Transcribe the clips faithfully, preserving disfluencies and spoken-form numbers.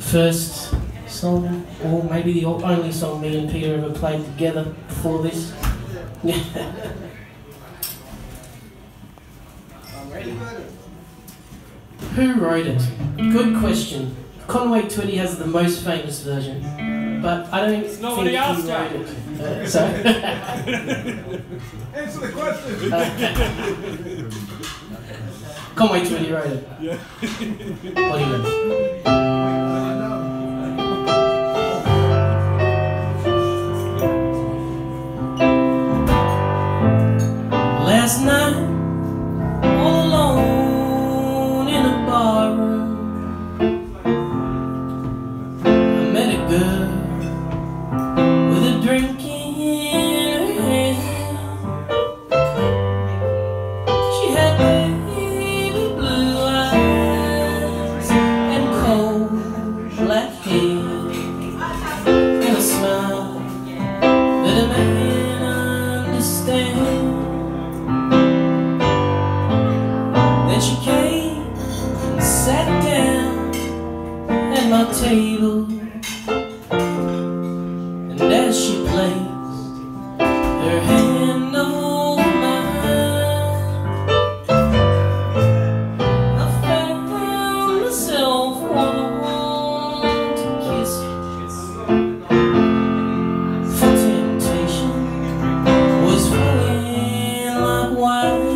first song, or maybe the only song me and Peter ever played together before this. Who wrote it? Good question. Conway Twitty has the most famous version, but I don't it's not think what he asked he wrote you. it. Uh, so Answer the question. uh, Conway Twitty wrote it. Yeah. What do you know? Last night, all alone in a bar room, I met a girl with a drink in her hand. She had baby blue eyes and cold black hair, and a smile that a man understands. Then she came and sat down at my table, and as she placed her hand on mine, I found myself wanting to kiss her, for temptation was flowing like wine.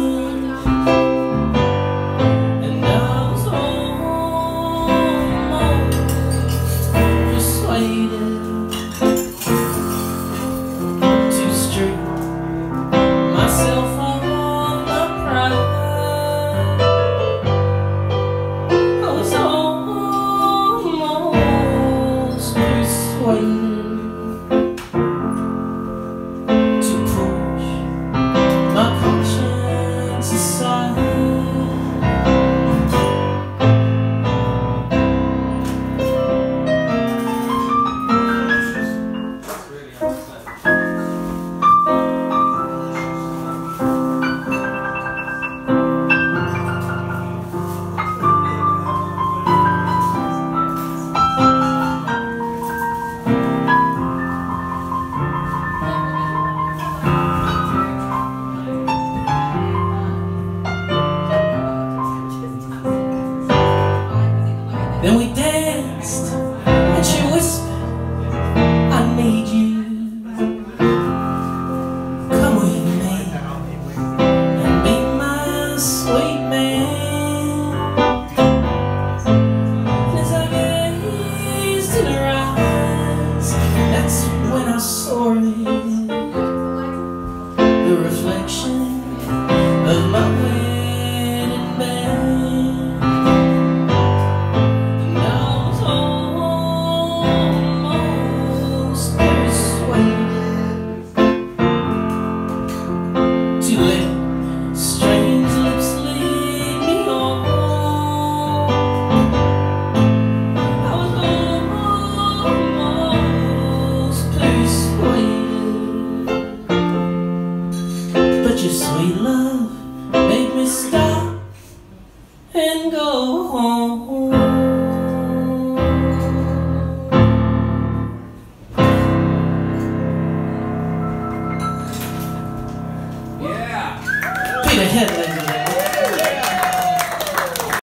Then we danced, and she whispered, I need you. Come with me, and be my sweet man. And as I gazed in her eyes, that's when I saw it, the reflection of my wedding band. Your sweet love made me stop and go home.